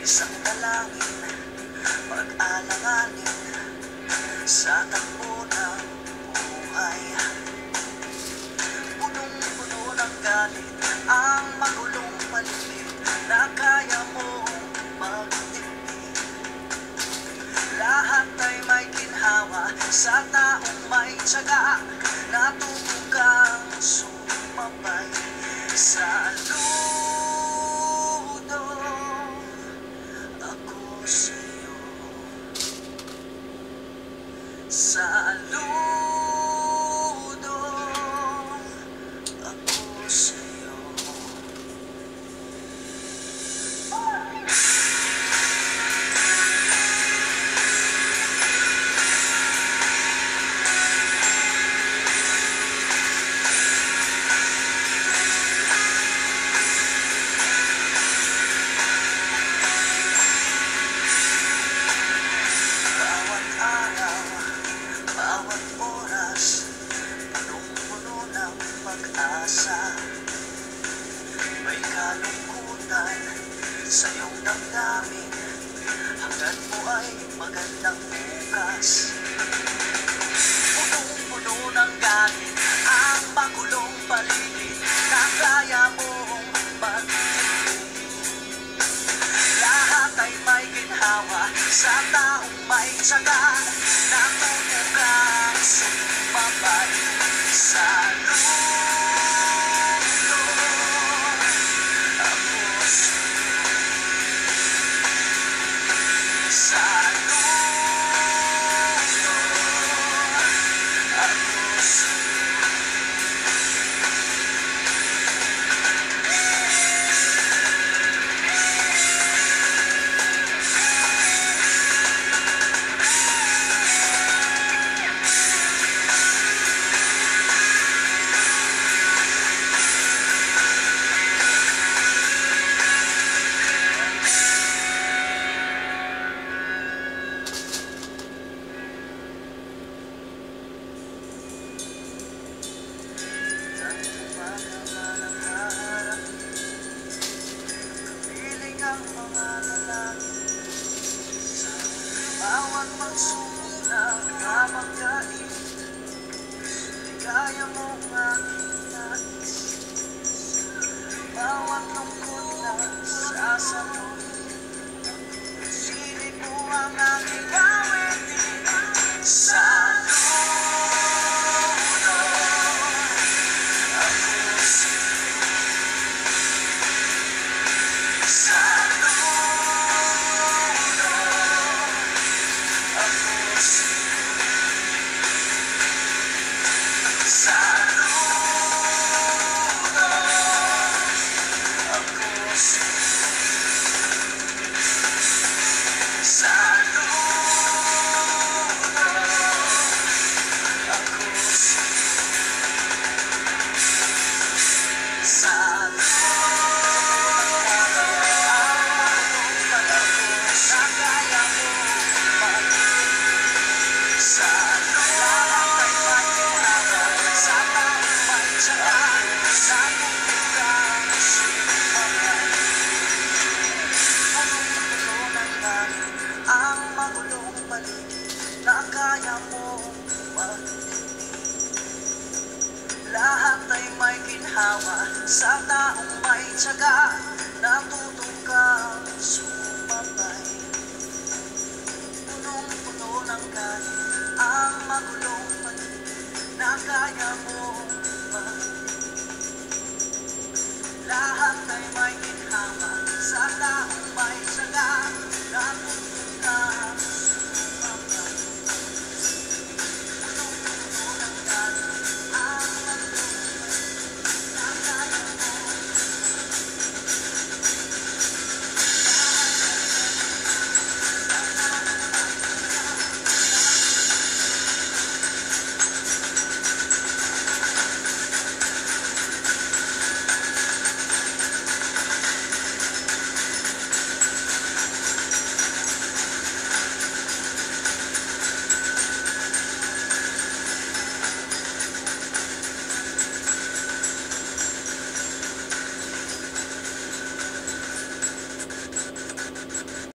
Isang dalangin, pag-alanganin sa takbo ng buhay. Punong-puno ng galit ang magulong paligid na kaya mong magtipid. Lahat ay may ginhawa sa taong may tiyaga, natutong kang sumabay sa ludo. Ako sa'yo, sa ludo. Ako sa'yo. Bawat araw, bawat oras, punong-puno ng pag-asa. May kalungkutan sa iyong damdamin, hangad mo ay magandang bukas. Punong-puno ng galit ang magulong paligid na kaya mong magtipid. Lahat ay may ginhawa sa taong may tiyaga, natutong kang sumabay sa ludo. Ako sa'yo, sa ludo. Ako sa'yo. Kapiling ang mga lalaki sa bawat pagsubok na kamagkain. Di kaya mong aking nais, bawat lungkot na sasaluhin. Silip mo ang aking awitin sa ludo. Ako sa'yo, sa ludo. Ako sa'yo, sa ludo. Ako sa'yo, sa ludo. Ako sa'yo, sa ang magulong paligid na kaya mong magtipid. Lahat ay may ginhawa sa taong may tiyaga, natutong kang sumabay. Punong-puno ng galit ang magulong paligid na kaya mo